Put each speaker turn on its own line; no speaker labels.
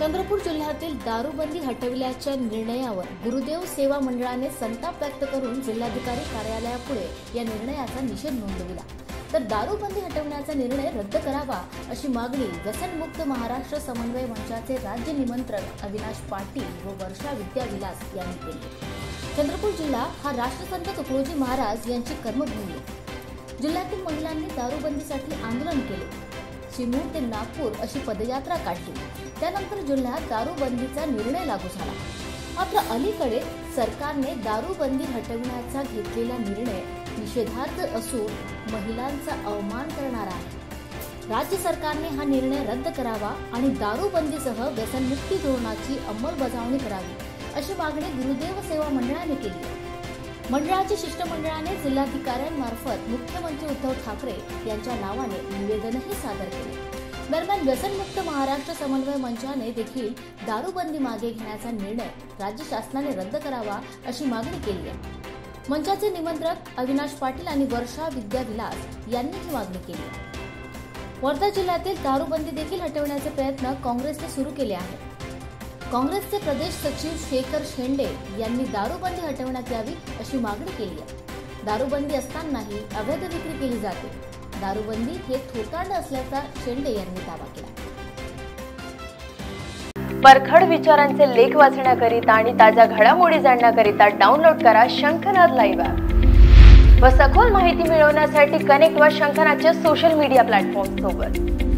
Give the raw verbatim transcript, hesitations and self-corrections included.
चंद्रपूर जिल्ह्यातील दारूबंदी हटविल्याच्या निर्णयावर गुरुदेव सेवा मंडळाने संताप व्यक्त करून जिल्हाधिकारी कार्यालयापुढे या निर्णयाचा निषेध नोंदविला। तर दारूबंदी हटवण्याचा निर्णय रद्द करावा अशी मागणी व्यसनमुक्त महाराष्ट्र समन्वय मंचाचे राज्य निमंत्रक अविनाश पाटील व वर्षा विद्याविलास यांनी केली। चंद्रपूर जिल्हा हा राष्ट्रसंत तुकडोजी महाराज यांची कर्मभूमी आहे। जिल्ह्यातील महिलांनी दारूबंदीसाठी आंदोलन केले, चिमूर ते नागपूर अशी पदयात्रा काढली। त्यानंतर जिल्ह्यात दारूबंदीचा निर्णय लागू झाला। मात्र अलीकडे सरकारने दारूबंदी हटवण्याचा घेतलेला निर्णय निषेधार्ह असून महिलांचा अवमान करणारा आहे। राज्य सरकारने हा निर्णय रद्द करावा आणि दारूबंदीसह व्यसनमुक्ती धोरणाची अंमलबजावणी करावी अशी मागणी गुरुदेव सेवा मंडळाने केली आहे। मंडळाच्या शिष्टमंडळाने जिल्हाधिकाऱ्यांमार्फत मुख्यमंत्री उद्धव ठाकरे यांच्या नावाने निवेदनही सादर केले। दरम्यान व्यसनमुक्त महाराष्ट्र समन्वय मंचाने देखील दारूबंदी मागे घेण्याचा निर्णय राज्य शासनाने रद्द करावा अशी मागणी केली आहे। मंचाचे निमंत्रक अविनाश पाटील आणि वर्षा विद्याविलास यांनी ही मागणी केली आहे। वर्धा जिल्ह्यातील दारूबंदी देखील हटवण्याचे प्रयत्न काँग्रेसने सुरू केले आहेत। काँग्रेसचे प्रदेश सचिव शेखर शेंडे यांनी दारूबंदी हटवण्यात यावी अशी मागणी केली आहे। दारूबंदी असतानाही अवैध विक्री केली जाते। दारूबंदी हे थोतांड असल्याचा शेंडे यांनी दावा केला।
परखड विचारांचे लेख वाचण्याकरिता आणि ताज्या घडामोडी जाणण्याकरिता डाउनलोड करा शंखनाद लाईव्ह ॲप व सखोल माहिती मिळवण्यासाठी कनेक्ट व्हा शंखनादच्या सोशल मीडिया प्लॅटफॉर्म सोबत।